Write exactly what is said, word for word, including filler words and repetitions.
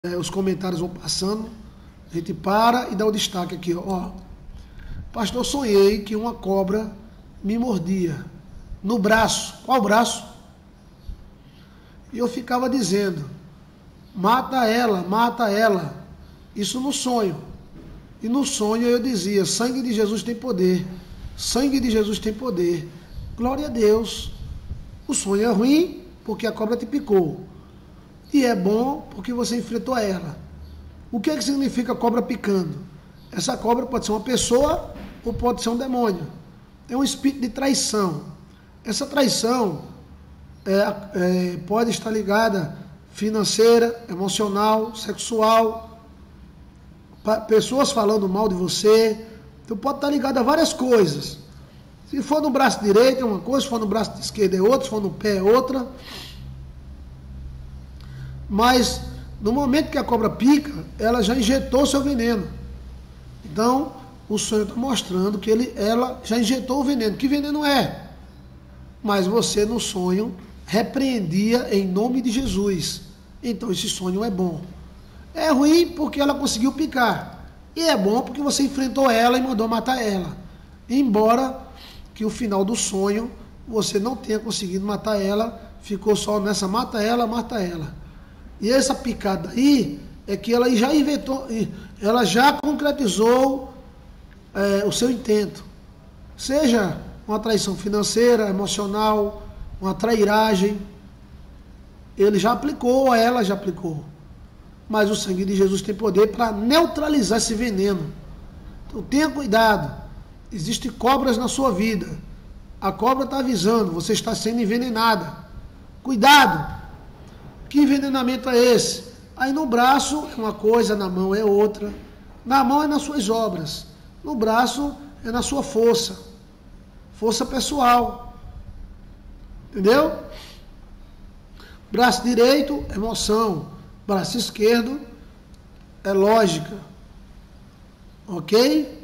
É, os comentários vão passando, a gente para e dá o destaque aqui, ó. Pastor, sonhei que uma cobra me mordia no braço. Qual braço? E eu ficava dizendo, mata ela, mata ela. Isso no sonho. E no sonho eu dizia, sangue de Jesus tem poder. Sangue de Jesus tem poder. Glória a Deus. O sonho é ruim porque a cobra te picou. E é bom porque você enfrentou ela. O que é que significa cobra picando? Essa cobra pode ser uma pessoa ou pode ser um demônio. É um espírito de traição. Essa traição é, é, pode estar ligada financeira, emocional, sexual, pessoas falando mal de você. Então pode estar ligada a várias coisas. Se for no braço direito é uma coisa, se for no braço esquerdo é outra, se for no pé é outra. Mas no momento que a cobra pica, ela já injetou seu veneno. Então, o sonho está mostrando que ele, ela já injetou o veneno. Que veneno é? Mas você no sonho repreendia em nome de Jesus. Então esse sonho é bom. É ruim porque ela conseguiu picar. E é bom porque você enfrentou ela e mandou matar ela. Embora que o final do sonho você não tenha conseguido matar ela, ficou só nessa mata ela, mata ela. E essa picada aí é que ela já inventou, ela já concretizou é, o seu intento. Seja uma traição financeira, emocional, uma trairagem. Ele já aplicou, ela já aplicou. Mas o sangue de Jesus tem poder para neutralizar esse veneno. Então tenha cuidado. Existem cobras na sua vida. A cobra está avisando, você está sendo envenenada. Cuidado! Que envenenamento é esse? Aí no braço é uma coisa, na mão é outra. Na mão é nas suas obras. No braço é na sua força. Força pessoal. Entendeu? Braço direito, emoção. Braço esquerdo é lógica. Ok?